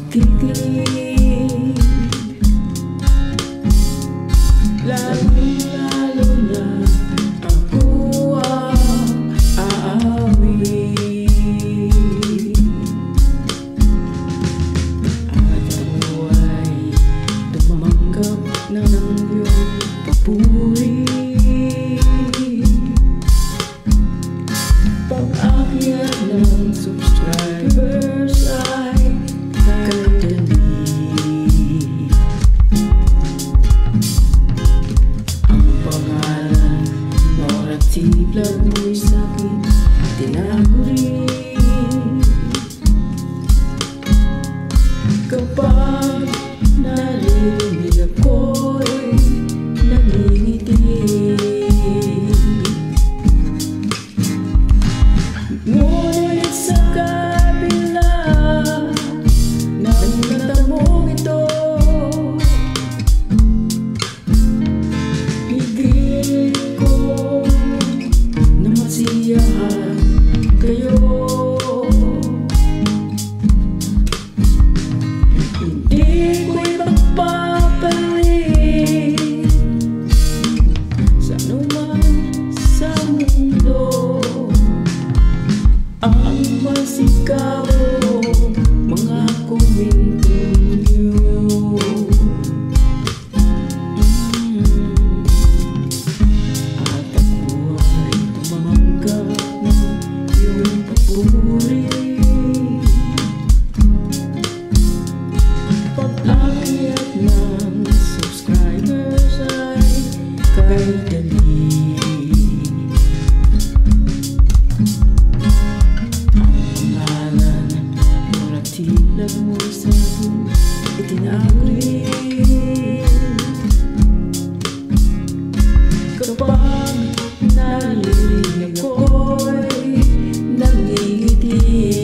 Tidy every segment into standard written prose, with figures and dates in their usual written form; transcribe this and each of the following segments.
pagtitig, lalo na ako ang aamin. At ako ay tumanggap na ng iyong papuri. Pag-akyat ng subscribers ay kadali. Ang pangalan Nora T vlog mo'y sa'kin tinago rin. Kapag naririnig ako'y nangingiti. Ngunit sa kabila ng natamong ito, higit ko na masiyahan kayo. Hindi ko ipagpapalit sa anuman sa mundo ang masigaw mga komento niyo. At ako ay tumanggap ng iyong papuri. Pag-akyat ng subscribers ay kadali. Vlog mo sa'kin itinago rin. Kapag naririnig ako'y nangingiti.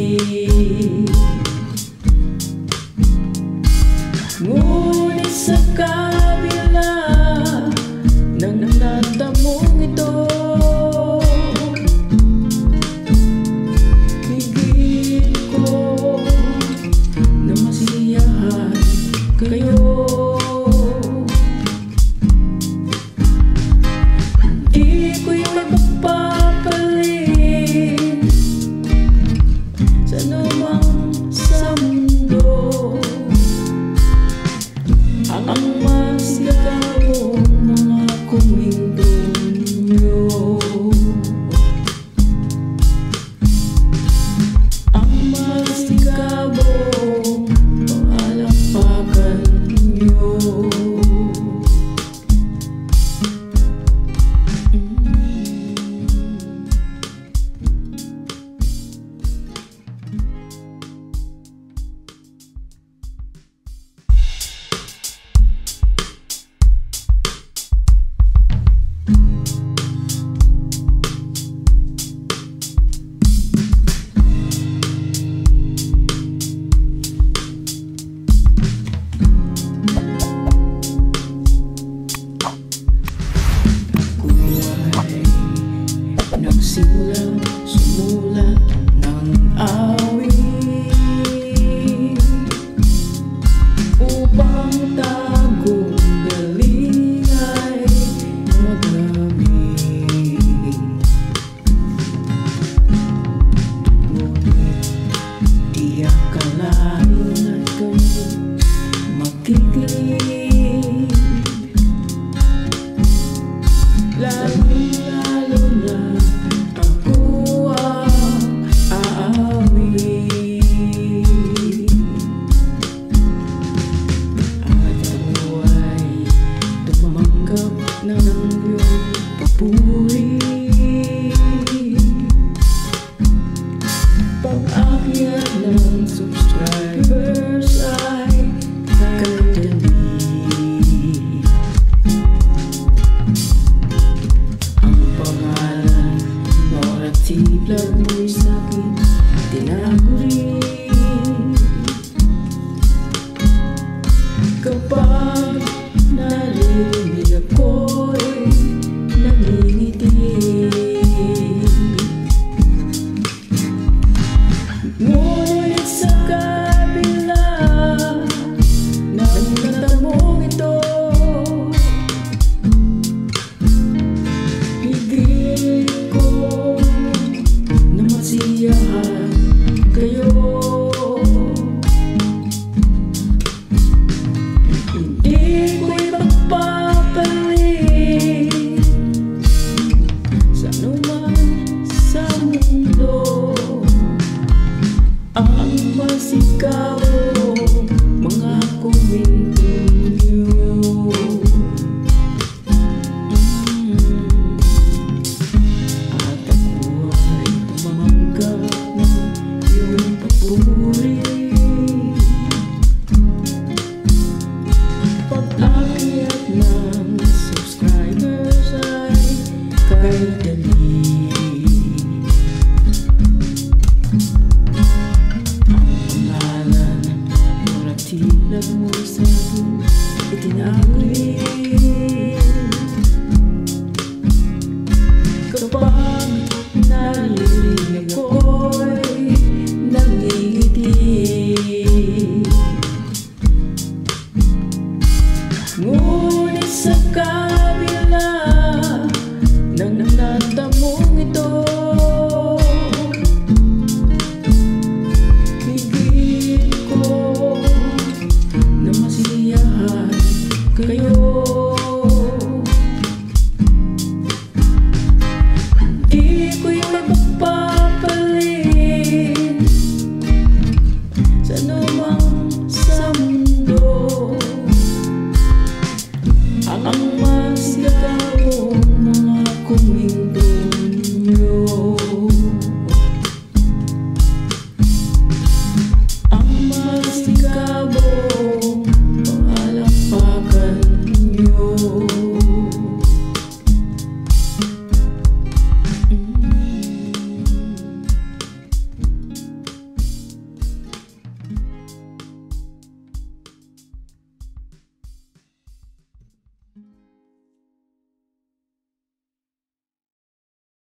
Ngunit sa kabila ng natamong ito, higit ko na masiyahan kayo. Nagmula sa'kin, itinago'y